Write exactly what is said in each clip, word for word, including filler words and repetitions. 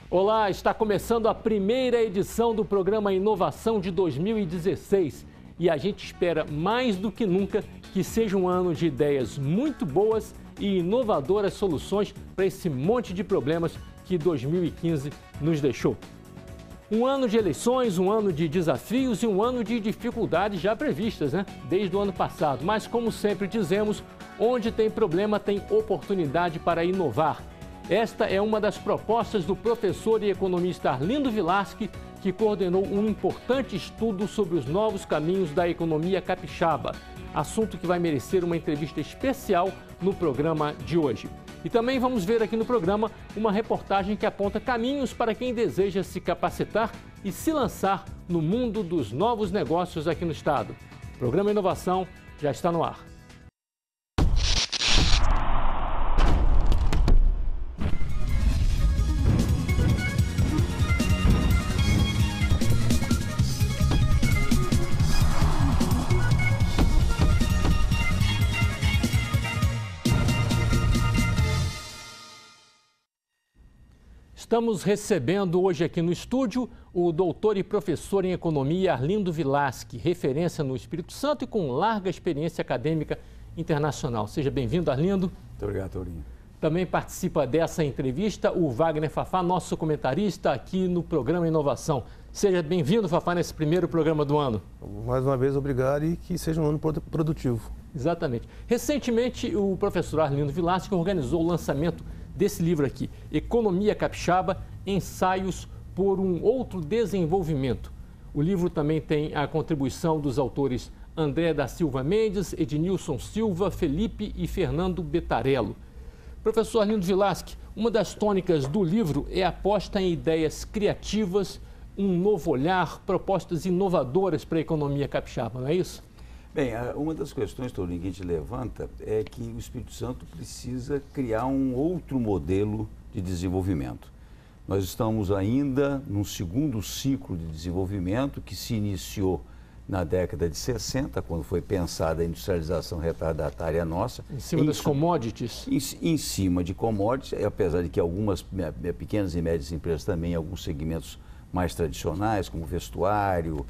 Olá, está começando a primeira edição do programa Inovação de dois mil e dezesseis e a gente espera mais do que nunca que seja um ano de ideias muito boas e inovadoras soluções para esse monte de problemas que dois mil e quinze nos deixou. Um ano de eleições, um ano de desafios e um ano de dificuldades já previstas, né? Desde o ano passado. Mas, como sempre dizemos, onde tem problema tem oportunidade para inovar. Esta é uma das propostas do professor e economista Arlindo Vilaschi, que coordenou um importante estudo sobre os novos caminhos da economia capixaba. Assunto que vai merecer uma entrevista especial no programa de hoje. E também vamos ver aqui no programa uma reportagem que aponta caminhos para quem deseja se capacitar e se lançar no mundo dos novos negócios aqui no estado. O programa Inovação já está no ar. Estamos recebendo hoje aqui no estúdio o doutor e professor em economia Arlindo Vilaschi, referência no Espírito Santo e com larga experiência acadêmica internacional. Seja bem-vindo, Arlindo. Muito obrigado, Tourinho. Também participa dessa entrevista o Wagner Fafá, nosso comentarista aqui no programa Inovação. Seja bem-vindo, Fafá, nesse primeiro programa do ano. Mais uma vez, obrigado e que seja um ano produtivo. Exatamente. Recentemente, o professor Arlindo Vilaschi organizou o lançamento desse livro aqui, Economia Capixaba, Ensaios por um Outro Desenvolvimento. O livro também tem a contribuição dos autores André da Silva Mendes, Ednilson Silva, Felipe e Fernando Betarello. Professor Arlindo Vilaschi, uma das tônicas do livro é a aposta em ideias criativas, um novo olhar, propostas inovadoras para a economia capixaba, não é isso? Bem, uma das questões, Tourinho, que a gente levanta é que o Espírito Santo precisa criar um outro modelo de desenvolvimento. Nós estamos ainda num segundo ciclo de desenvolvimento que se iniciou na década de sessenta, quando foi pensada a industrialização retardatária nossa. Em cima em, das commodities? Em, em cima de commodities, apesar de que algumas pequenas e médias empresas também, alguns segmentos mais tradicionais, como vestuário,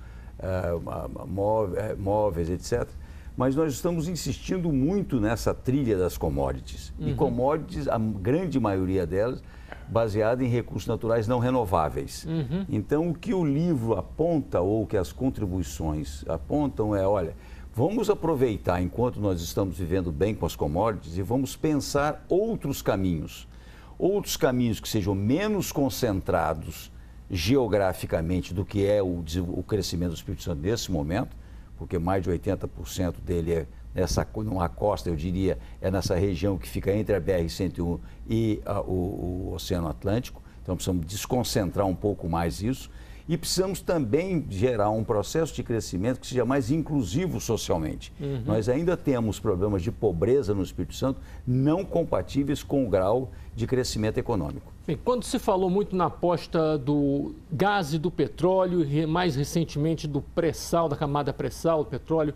Uh, móveis, etcétera. Mas nós estamos insistindo muito nessa trilha das commodities. Uhum. E commodities, a grande maioria delas, baseada em recursos naturais não renováveis. Uhum. Então, o que o livro aponta, ou que as contribuições apontam é, olha, vamos aproveitar enquanto nós estamos vivendo bem com as commodities e vamos pensar outros caminhos. Outros caminhos que sejam menos concentrados geograficamente do que é o, o crescimento do Espírito Santo nesse momento, porque mais de oitenta por cento dele é nessa numa costa, eu diria, é nessa região que fica entre a B R cento e um e a, o, o Oceano Atlântico. Então precisamos desconcentrar um pouco mais isso e precisamos também gerar um processo de crescimento que seja mais inclusivo socialmente. Uhum. Nós ainda temos problemas de pobreza no Espírito Santo não compatíveis com o grau de crescimento econômico. Bem, quando se falou muito na aposta do gás e do petróleo, e mais recentemente do pré-sal, da camada pré-sal do petróleo,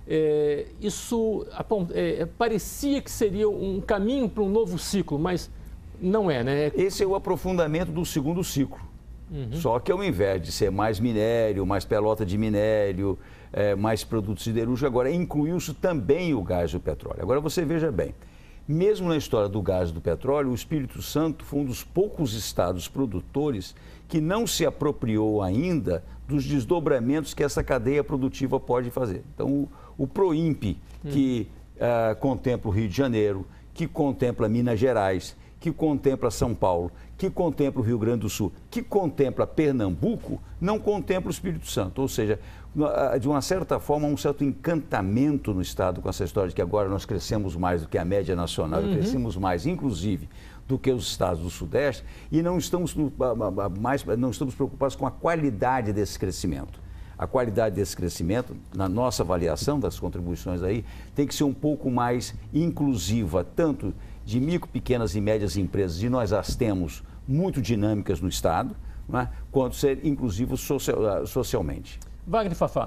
é, isso é, parecia que seria um caminho para um novo ciclo, mas não é, né? Esse é o aprofundamento do segundo ciclo. Uhum. Só que ao invés de ser mais minério, mais pelota de minério, é, mais produtos siderúrgicos, agora incluiu-se também o gás e o petróleo. Agora você veja bem, mesmo na história do gás e do petróleo, o Espírito Santo foi um dos poucos estados produtores que não se apropriou ainda dos desdobramentos que essa cadeia produtiva pode fazer. Então, o, o PROIMP, hum. que uh, contempla o Rio de Janeiro, que contempla Minas Gerais, que contempla São Paulo, que contempla o Rio Grande do Sul, que contempla Pernambuco, não contempla o Espírito Santo. Ou seja, de uma certa forma, um certo encantamento no Estado com essa história de que agora nós crescemos mais do que a média nacional, uhum. crescemos mais, inclusive, do que os estados do Sudeste, e não estamos, mais, não estamos preocupados com a qualidade desse crescimento. A qualidade desse crescimento, na nossa avaliação das contribuições aí, tem que ser um pouco mais inclusiva, tanto de micro, pequenas e médias empresas, e nós as temos muito dinâmicas no Estado, não é? Quanto ser inclusivo social, socialmente. Wagner Fafá.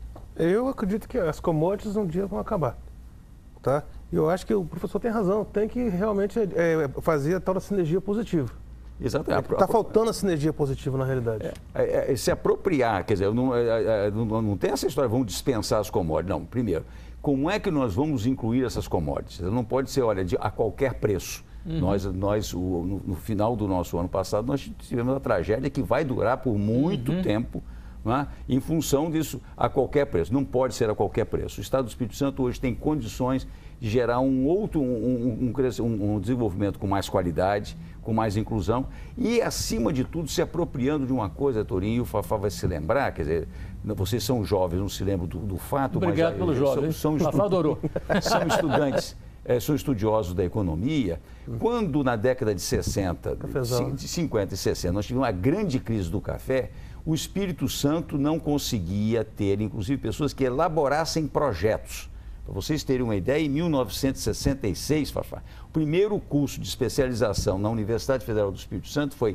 Eu acredito que as commodities um dia vão acabar, tá? E eu acho que o professor tem razão, tem que realmente é, fazer a tal da sinergia positiva. Exatamente. Está faltando a sinergia positiva na realidade. É, é, é, se apropriar, quer dizer, não, é, é, não, não tem essa história, vamos dispensar as commodities. Não, primeiro, como é que nós vamos incluir essas commodities? Não pode ser, olha, de, a qualquer preço. Uhum. Nós, nós o, no, no final do nosso ano passado, nós tivemos uma tragédia que vai durar por muito uhum. tempo, não é? Em função disso, a qualquer preço. Não pode ser a qualquer preço. O Estado do Espírito Santo hoje tem condições de gerar um outro, um, um, um, um desenvolvimento com mais qualidade, com mais inclusão e, acima de tudo, se apropriando de uma coisa, Torinho, o Fafá vai se lembrar, quer dizer, vocês são jovens, não se lembram do, do fato, Obrigado mas... pelo jovem, são, são, Fafá adorou. São estudantes, é, são estudiosos da economia. Quando, na década de sessenta, de cinquenta e sessenta, nós tivemos uma grande crise do café, o Espírito Santo não conseguia ter, inclusive, pessoas que elaborassem projetos. Para vocês terem uma ideia, em mil novecentos e sessenta e seis, Fafá, o primeiro curso de especialização na Universidade Federal do Espírito Santo foi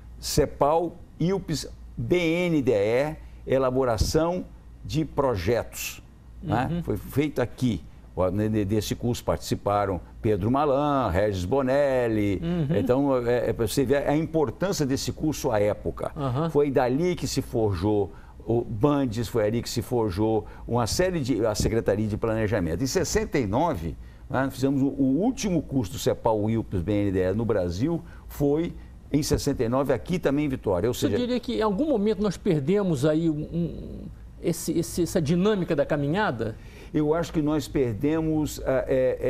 CEPAL, I U P S, B N D E, elaboração de projetos. Uhum. Né? Foi feito aqui. Desse curso participaram Pedro Malan, Regis Bonelli. Uhum. Então, é, é, você vê a importância desse curso à época. Uhum. Foi dali que se forjou o Bandes, foi ali que se forjou uma série de... a Secretaria de Planejamento. Em sessenta e nove, né, fizemos o, o último curso do CEPAL, I U P S, B N D E no Brasil, foi em sessenta e nove, aqui também em Vitória. Ou seja, eu diria que em algum momento nós perdemos aí um, um, esse, esse, essa dinâmica da caminhada? Eu acho que nós perdemos é,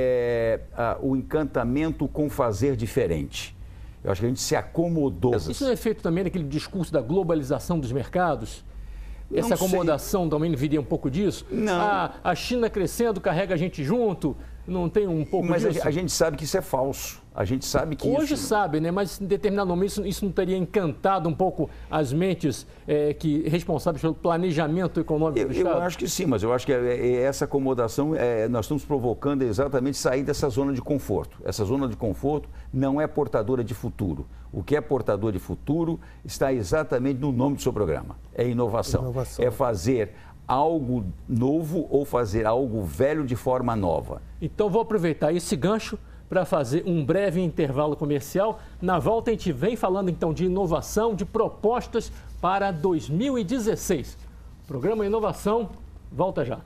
é, é, o encantamento com fazer diferente. Eu acho que a gente se acomodou. Isso não é feito também naquele discurso da globalização dos mercados? Essa Não acomodação sei. também não viria um pouco disso? Não. Ah, a China crescendo, carrega a gente junto, não tem um pouco Mas disso? Mas a gente sabe que isso é falso. A gente sabe que Hoje isso... sabe, né? Mas em determinado momento isso, isso não teria encantado um pouco as mentes é, que, responsáveis pelo planejamento econômico eu, do Estado? Eu acho que sim, mas eu acho que é, é, essa acomodação, é, nós estamos provocando exatamente sair dessa zona de conforto. Essa zona de conforto não é portadora de futuro. O que é portador de futuro está exatamente no nome do seu programa. É inovação. inovação. É fazer algo novo ou fazer algo velho de forma nova. Então vou aproveitar esse gancho para fazer um breve intervalo comercial. Na volta a gente vem falando então de inovação, de propostas para dois mil e dezesseis. Programa Inovação, volta já.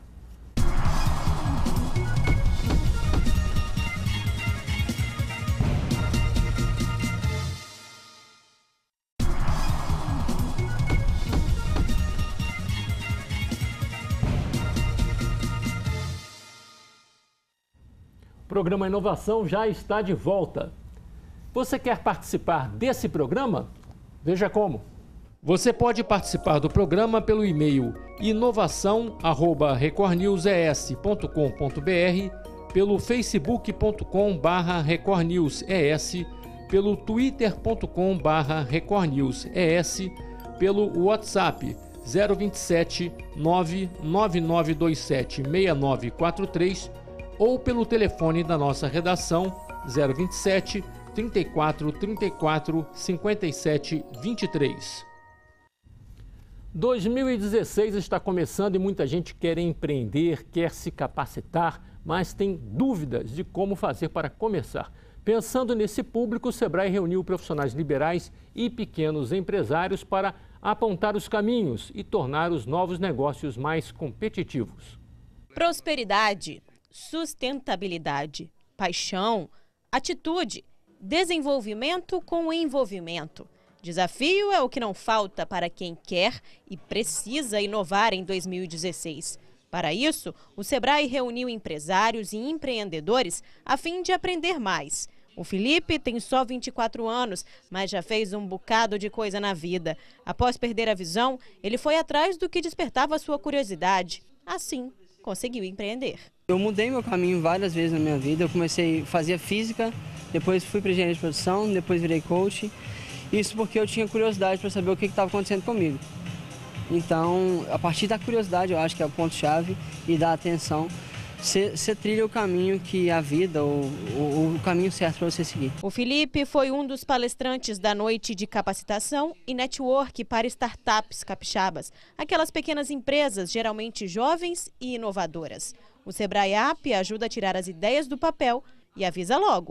O programa Inovação já está de volta. Você quer participar desse programa? Veja como. Você pode participar do programa pelo e-mail inovação arroba record news e s ponto com ponto b r, pelo facebook ponto com barra record news e s, pelo twitter ponto com barra record news e s, pelo WhatsApp zero vinte e sete, nove nove nove dois sete, seis nove quatro três ou pelo telefone da nossa redação zero vinte e sete, trinta e quatro, trinta e quatro, cinquenta e sete, vinte e três. dois mil e dezesseis está começando e muita gente quer empreender, quer se capacitar, mas tem dúvidas de como fazer para começar. Pensando nesse público, o Sebrae reuniu profissionais liberais e pequenos empresários para apontar os caminhos e tornar os novos negócios mais competitivos. Prosperidade, sustentabilidade, paixão, atitude, desenvolvimento com envolvimento. Desafio é o que não falta para quem quer e precisa inovar em dois mil e dezesseis. Para isso, o Sebrae reuniu empresários e empreendedores a fim de aprender mais. O Felipe tem só vinte e quatro anos, mas já fez um bocado de coisa na vida. Após perder a visão, ele foi atrás do que despertava sua curiosidade. Assim, conseguiu empreender. Eu mudei meu caminho várias vezes na minha vida. Eu comecei, fazia física, depois fui para engenharia de produção, depois virei coach. Isso porque eu tinha curiosidade para saber o que estava acontecendo comigo. Então, a partir da curiosidade, eu acho que é o ponto-chave e da atenção, você trilha o caminho que a vida, ou, ou o caminho certo para você seguir. O Felipe foi um dos palestrantes da noite de capacitação e network para startups capixabas, aquelas pequenas empresas geralmente jovens e inovadoras. O Sebrae App ajuda a tirar as ideias do papel e avisa logo.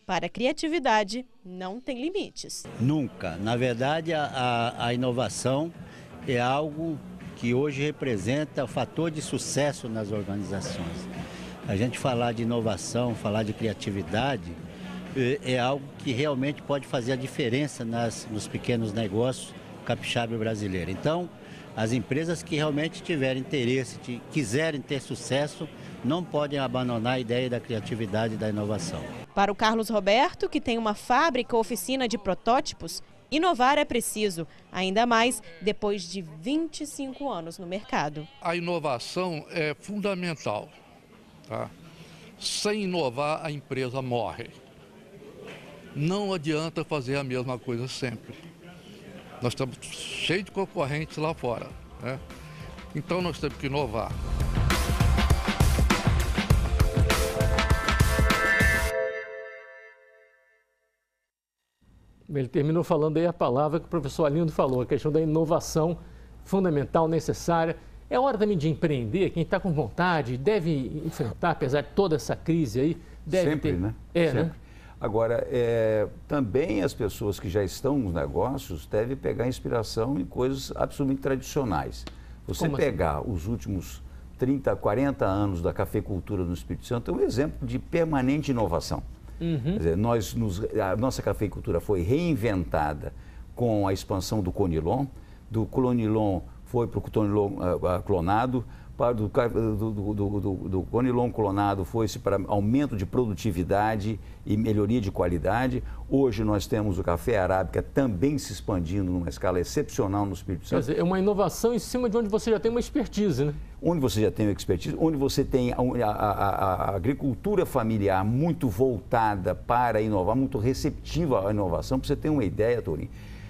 Para a criatividade, não tem limites. Nunca. Na verdade, a, a, a inovação é algo que hoje representa o fator de sucesso nas organizações. A gente falar de inovação, falar de criatividade, é, é algo que realmente pode fazer a diferença nas, nos pequenos negócios capixaba brasileiro. Então, as empresas que realmente tiverem interesse, de, quiserem ter sucesso, não podem abandonar a ideia da criatividade e da inovação. Para o Carlos Roberto, que tem uma fábrica ou oficina de protótipos, inovar é preciso, ainda mais depois de vinte e cinco anos no mercado. A inovação é fundamental, tá? Sem inovar, a empresa morre. Não adianta fazer a mesma coisa sempre. Nós estamos cheios de concorrentes lá fora, né? Então nós temos que inovar. Ele terminou falando aí a palavra que o professor Arlindo falou, a questão da inovação fundamental, necessária. É hora também de empreender, quem está com vontade deve enfrentar, apesar de toda essa crise aí, deve Sempre, ter... né? É, Sempre. né? Agora, é, também as pessoas que já estão nos negócios devem pegar inspiração em coisas absolutamente tradicionais. Você Como pegar assim? os últimos trinta, quarenta anos da cafeicultura no Espírito Santo, é um exemplo de permanente inovação. Uhum. Quer dizer, nós nos, a nossa cafeicultura foi reinventada com a expansão do Conilon, do Clonilon foi para o Conilon uh, clonado, para do, do, do, do, do Conilon clonado foi-se para aumento de produtividade e melhoria de qualidade. Hoje nós temos o café arábica também se expandindo numa escala excepcional no Espírito Santo. Quer dizer, é uma inovação em cima de onde você já tem uma expertise, né? Onde você já tem uma expertise, onde você tem a, a, a, a agricultura familiar muito voltada para inovar, muito receptiva à inovação. Para você ter uma ideia, Torinho,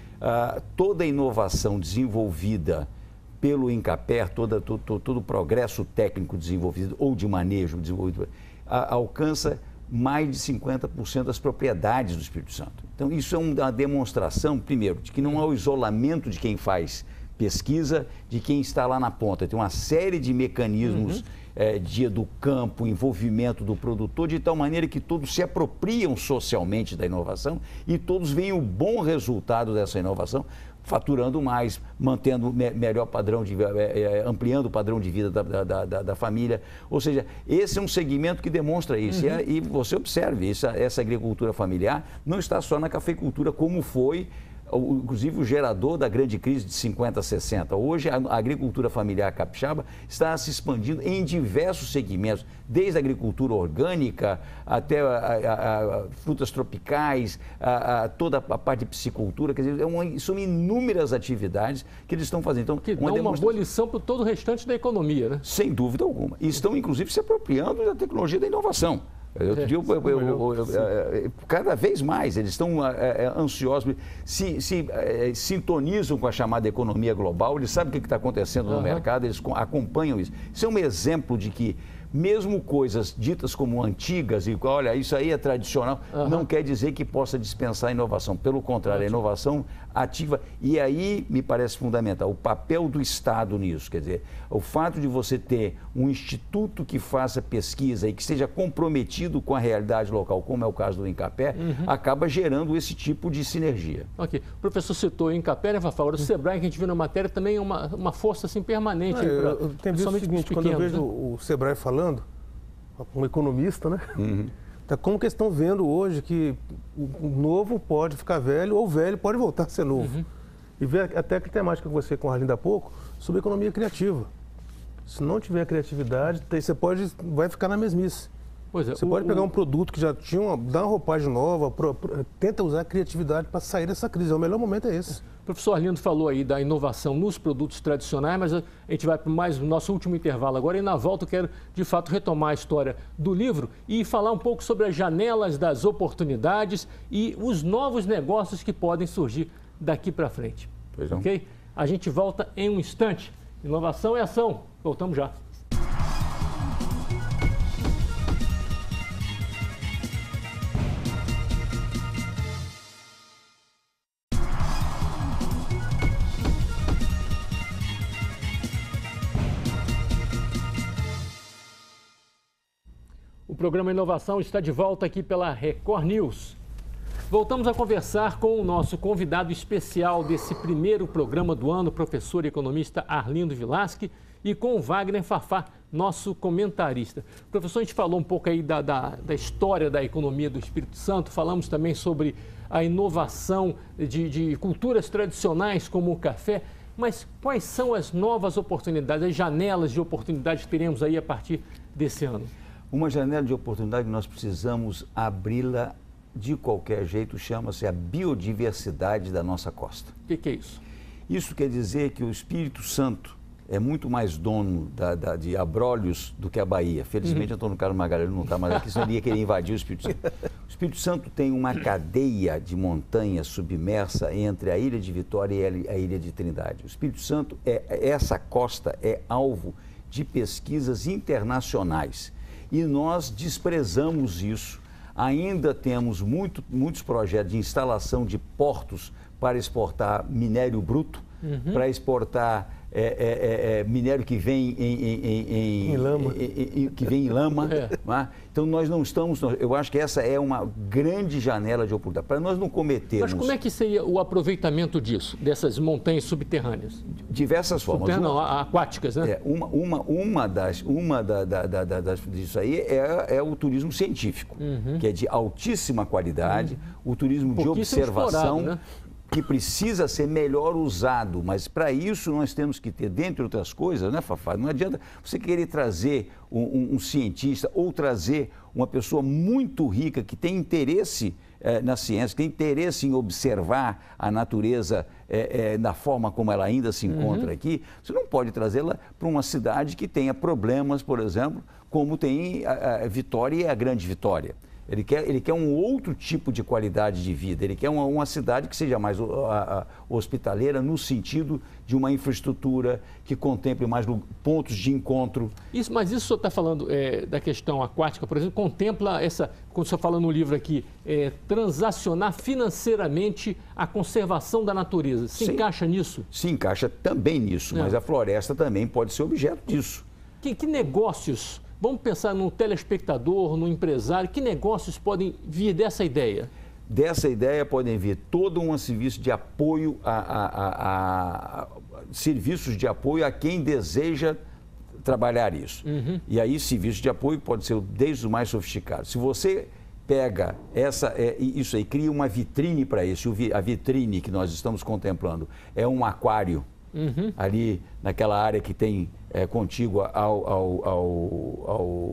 uh, toda a inovação desenvolvida pelo INCAPER, toda, todo, todo o progresso técnico desenvolvido ou de manejo desenvolvido, a, alcança mais de cinquenta por cento das propriedades do Espírito Santo. Então, isso é uma demonstração, primeiro, de que não há o isolamento de quem faz pesquisa, de quem está lá na ponta. Tem uma série de mecanismos uhum. é, de, do campo, envolvimento do produtor, de tal maneira que todos se apropriam socialmente da inovação e todos veem o bom resultado dessa inovação, faturando mais, mantendo me melhor padrão de é, ampliando o padrão de vida da, da, da, da família. Ou seja, esse é um segmento que demonstra isso. Uhum. E, e você observe, essa, essa agricultura familiar não está só na cafeicultura, como foi, inclusive, o gerador da grande crise de cinquenta, sessenta. Hoje, a agricultura familiar capixaba está se expandindo em diversos segmentos, desde a agricultura orgânica até a, a, a frutas tropicais, a, a toda a parte de piscicultura. Quer dizer, é uma, são inúmeras atividades que eles estão fazendo. Então, que dão uma, uma boa lição para todo o restante da economia, né? Sem dúvida alguma. E estão, inclusive, se apropriando da tecnologia da inovação. Eu, é, eu, eu, eu, eu, eu, cada vez mais eles estão é, ansiosos, se, se é, sintonizam com a chamada economia global, eles sabem o que está acontecendo no uhum. mercado, eles acompanham isso. Isso é um exemplo de que mesmo coisas ditas como antigas, e olha, isso aí é tradicional, uhum. não quer dizer que possa dispensar a inovação. Pelo contrário, a inovação ativa. E aí me parece fundamental o papel do Estado nisso. Quer dizer, o fato de você ter um instituto que faça pesquisa e que esteja comprometido com a realidade local, como é o caso do INCAPER, uhum. acaba gerando esse tipo de sinergia. Ok. O professor citou o INCAPER, Rafael, o Sebrae, que a gente viu na matéria, também é uma, uma força assim, permanente. É, eu, eu tenho visto o seguinte, quando eu vejo né? o Sebrae falando, um economista, né? Uhum. Então, como que eles estão vendo hoje que o novo pode ficar velho ou o velho pode voltar a ser novo? Uhum. E ver até a temática que você com a Arlindo há pouco sobre economia criativa. Se não tiver criatividade, você pode, vai ficar na mesmice. Pois é, você o, pode pegar o... um produto que já tinha, uma, dar uma roupagem nova, pro, pro, tenta usar a criatividade para sair dessa crise. O melhor momento é esse. O professor Arlindo falou aí da inovação nos produtos tradicionais, mas a gente vai para mais o nosso último intervalo agora e na volta eu quero, de fato, retomar a história do livro e falar um pouco sobre as janelas das oportunidades e os novos negócios que podem surgir daqui para frente. Pois não. Ok? A gente volta em um instante. Inovação é ação. Voltamos já. O programa Inovação está de volta aqui pela Record News. Voltamos a conversar com o nosso convidado especial desse primeiro programa do ano, professor e economista Arlindo Vilasque, e com o Wagner Fafá, nosso comentarista. Professor, a gente falou um pouco aí da, da, da história da economia do Espírito Santo, falamos também sobre a inovação de, de culturas tradicionais como o café, mas quais são as novas oportunidades, as janelas de oportunidade que teremos aí a partir desse ano? Uma janela de oportunidade que nós precisamos abri-la de qualquer jeito, chama-se a biodiversidade da nossa costa. O que, que é isso? Isso quer dizer que o Espírito Santo é muito mais dono da, da, de Abrolhos do que a Bahia. Felizmente, uhum. Antônio Carlos Magalhães não está mais aqui, senão ele ia querer invadir o Espírito Santo. O Espírito Santo tem uma cadeia de montanhas submersa entre a Ilha de Vitória e a Ilha de Trindade. O Espírito Santo, é, essa costa é alvo de pesquisas internacionais e nós desprezamos isso. Ainda temos muito, muitos projetos de instalação de portos para exportar minério bruto, uhum. para exportar é, é, é, minério que vem em, em, em, em lama. Em, em, que vem em lama. É. Né? Então nós não estamos, eu acho que essa é uma grande janela de oportunidade, para nós não cometermos... Mas como é que seria o aproveitamento disso, dessas montanhas subterrâneas? Diversas formas. Subterrâneas, não, aquáticas, né? É, uma, uma, uma das, uma da, da, da, da, das, disso aí é, é o turismo científico, uhum. que é de altíssima qualidade, uhum. o turismo de observação, né? que precisa ser melhor usado, mas para isso nós temos que ter, dentre outras coisas, né, Fafá? Não adianta você querer trazer um, um, um cientista ou trazer uma pessoa muito rica que tem interesse eh, na ciência, que tem interesse em observar a natureza eh, eh, da forma como ela ainda se encontra uhum. aqui. Você não pode trazê-la para uma cidade que tenha problemas, por exemplo, como tem a, a Vitória e a Grande Vitória. Ele quer, ele quer um outro tipo de qualidade de vida, ele quer uma, uma cidade que seja mais a, a, hospitaleira no sentido de uma infraestrutura que contemple mais pontos de encontro. Isso, mas isso o senhor está falando é, da questão aquática, por exemplo, contempla essa, como o senhor fala no livro aqui, é, transacionar financeiramente a conservação da natureza. Se Sim, encaixa nisso? Se encaixa também nisso, é. mas a floresta também pode ser objeto disso. Que, que negócios... Vamos pensar no telespectador, no empresário. Que negócios podem vir dessa ideia? Dessa ideia podem vir todo um serviço de apoio, a, a, a, a serviços de apoio a quem deseja trabalhar isso. Uhum. E aí, serviços de apoio pode ser desde os mais sofisticados. Se você pega essa, é, isso aí, cria uma vitrine para isso, a vitrine que nós estamos contemplando é um aquário. Uhum. Ali naquela área que tem é, contígua ao, ao, ao,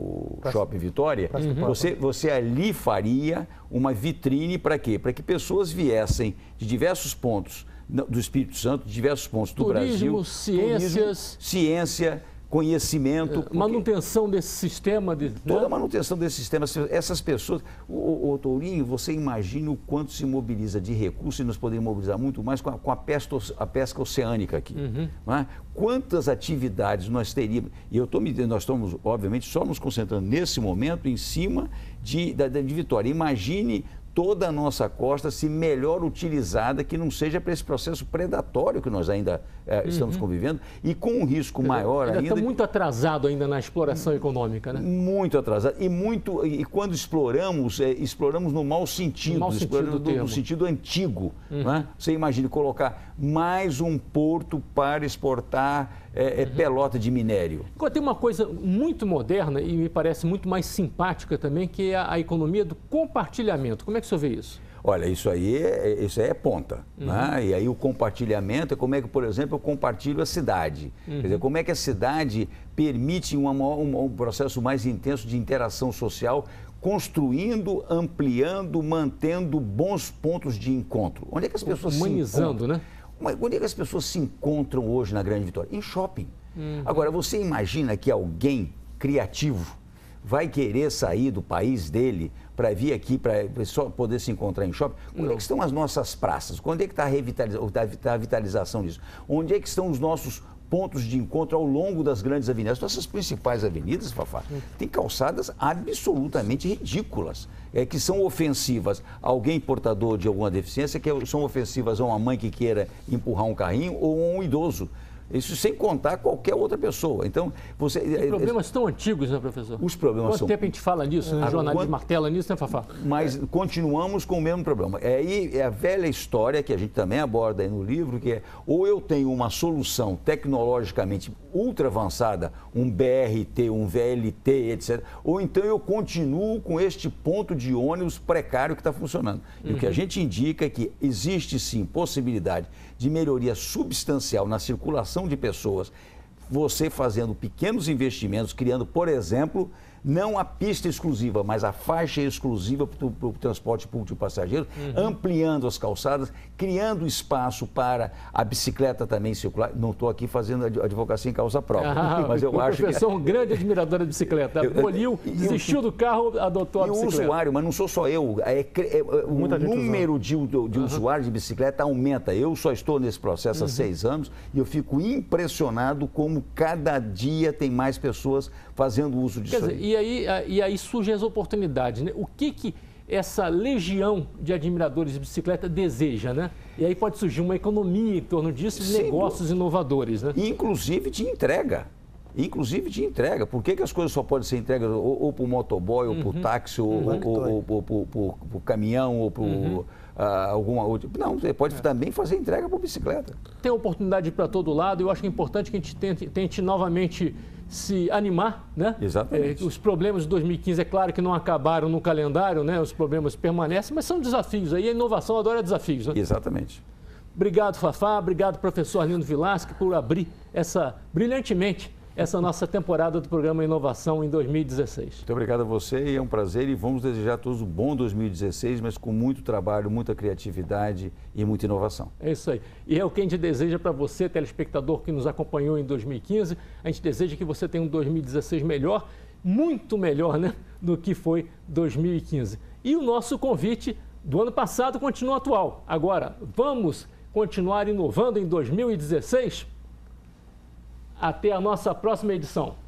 ao Shopping Vitória, uhum. você, você ali faria uma vitrine para quê? Para que pessoas viessem de diversos pontos do Espírito Santo, de diversos pontos do turismo, Brasil. Ciências. Turismo, ciência, conhecimento. É, manutenção desse sistema. De, toda né? a manutenção desse sistema. Essas pessoas, o, o Tourinho, você imagina o quanto se mobiliza de recursos e nós podemos mobilizar muito mais com a, com a, pesca, a pesca oceânica aqui. Uhum. Não é? Quantas atividades nós teríamos, e eu tô me, nós estamos, obviamente, só nos concentrando nesse momento em cima de, de, de Vitória. Imagine toda a nossa costa se melhor utilizada, que não seja para esse processo predatório que nós ainda é, uhum. estamos convivendo e com um risco Quer maior dizer, ainda. ainda. Está muito atrasado ainda na exploração econômica, né? Muito atrasado. E, muito, e quando exploramos, é, exploramos no mau sentido, no, mau sentido no, no sentido antigo. Uhum. Né? Você imagina colocar mais um porto para exportar é, é, uhum. pelota de minério. Agora, tem uma coisa muito moderna e me parece muito mais simpática também, que é a, a economia do compartilhamento. Como é que o senhor vê isso? Olha, isso aí é, isso aí é ponta. Uhum. Né? E aí o compartilhamento é como é que, por exemplo, eu compartilho a cidade. Uhum. Quer dizer, como é que a cidade permite uma, um, um processo mais intenso de interação social, construindo, ampliando, mantendo bons pontos de encontro. Onde é que as pessoas Humanizando, se encontram? né? Onde é que as pessoas se encontram hoje na Grande Vitória? Em shopping. Uhum. Agora, você imagina que alguém criativo vai querer sair do país dele para vir aqui, para só poder se encontrar em shopping? Onde Não. é que estão as nossas praças? Onde é que está a, revitaliza tá a vitalização disso? Onde é que estão os nossos pontos de encontro ao longo das grandes avenidas? As nossas principais avenidas, Fafá, têm calçadas absolutamente ridículas, é, que são ofensivas a alguém portador de alguma deficiência, que são ofensivas a uma mãe que queira empurrar um carrinho ou a um idoso. Isso sem contar qualquer outra pessoa. Então, você... E problemas tão antigos, né, professor? Os problemas Quanto são... tempo a gente fala nisso? É. O jornalismo Quanto... martela nisso, né, Fafá? Mas é. continuamos com o mesmo problema. É, aí, é a velha história que a gente também aborda aí no livro, que é ou eu tenho uma solução tecnologicamente ultra avançada, um B R T, um V L T, etcétera, ou então eu continuo com este ponto de ônibus precário que está funcionando. E uhum. o que a gente indica é que existe sim possibilidade de melhoria substancial na circulação de pessoas, você fazendo pequenos investimentos, criando, por exemplo, não a pista exclusiva, mas a faixa exclusiva para o transporte público de passageiros, uhum. ampliando as calçadas, criando espaço para a bicicleta também circular. Não estou aqui fazendo advocacia em causa própria, ah, mas eu o acho professor que... é um grande admirador da bicicleta. Aboliu, desistiu do carro, adotou a bicicleta. E o usuário, mas não sou só eu, é, é, o Muita número de, de uhum. usuários de bicicleta aumenta. Eu só estou nesse processo uhum. há seis anos e eu fico impressionado como cada dia tem mais pessoas fazendo uso disso. Quer dizer, e aí, e aí surgem as oportunidades, né? O que que essa legião de admiradores de bicicleta deseja, né? E aí pode surgir uma economia em torno disso, de negócios inovadores, né? Inclusive de entrega. Inclusive de entrega. Por que, que as coisas só podem ser entregas ou, ou para o motoboy, ou para o táxi, ou, uhum. ou, ou, ou para o caminhão, ou para uhum. uh, alguma outra... Não, você pode é. também fazer entrega por bicicleta. Tem oportunidade para todo lado. Eu acho que é importante que a gente tente, tente novamente se animar, né? Exatamente. É, os problemas de dois mil e quinze, é claro que não acabaram no calendário, né? Os problemas permanecem, mas são desafios. Aí a inovação adora desafios, né? Exatamente. Obrigado, Fafá. Obrigado, professor Arlindo Vilasque, por abrir essa, brilhantemente, essa nossa temporada do programa Inovação em dois mil e dezesseis. Muito obrigado a você e é um prazer e vamos desejar a todos um bom dois mil e dezesseis, mas com muito trabalho, muita criatividade e muita inovação. É isso aí. E é o que a gente deseja para você, telespectador que nos acompanhou em dois mil e quinze. A gente deseja que você tenha um dois mil e dezesseis melhor, muito melhor, né, do que foi dois mil e quinze. E o nosso convite do ano passado continua atual. Agora, vamos continuar inovando em dois mil e dezesseis? Até a nossa próxima edição.